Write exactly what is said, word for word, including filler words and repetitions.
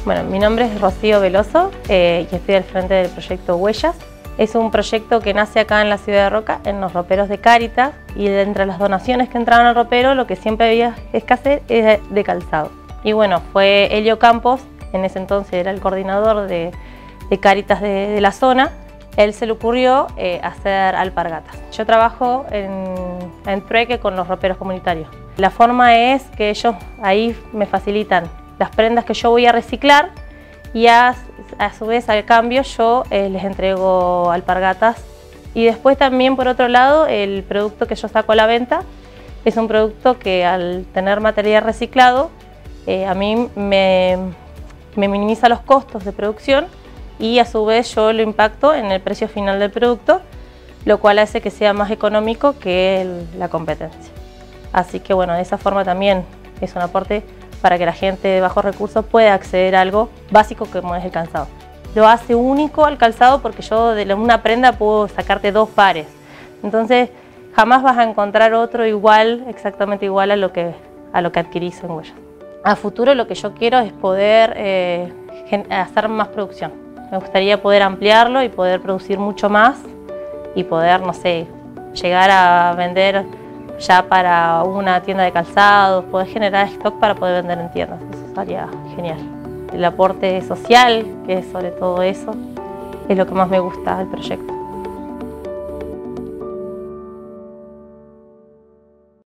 Bueno, mi nombre es Rocío Veloso eh, y estoy al frente del proyecto Huellas. Es un proyecto que nace acá en la ciudad de Roca, en los roperos de Cáritas, y de entre las donaciones que entraban al ropero, lo que siempre había escasez es de calzado. Y bueno, fue Elio Campos, en ese entonces era el coordinador de, de Cáritas de, de la zona. Él se le ocurrió eh, hacer alpargatas. Yo trabajo en, en trueque con los roperos comunitarios. La forma es que ellos ahí me facilitan las prendas que yo voy a reciclar y a, a su vez al cambio yo eh, les entrego alpargatas. Y después también por otro lado el producto que yo saco a la venta es un producto que al tener material reciclado eh, a mí me, me minimiza los costos de producción y a su vez yo lo impacto en el precio final del producto, lo cual hace que sea más económico que el, la competencia. Así que bueno, de esa forma también es un aporte para que la gente de bajos recursos pueda acceder a algo básico como es el calzado. Lo hace único al calzado porque yo de una prenda puedo sacarte dos pares. Entonces jamás vas a encontrar otro igual, exactamente igual a lo que, a lo que adquirís en Huellas. A futuro lo que yo quiero es poder eh, hacer más producción. Me gustaría poder ampliarlo y poder producir mucho más y poder, no sé, llegar a vender ya para una tienda de calzados, poder generar stock para poder vender en tiendas. Eso sería genial. El aporte social, que es sobre todo eso, es lo que más me gusta del proyecto.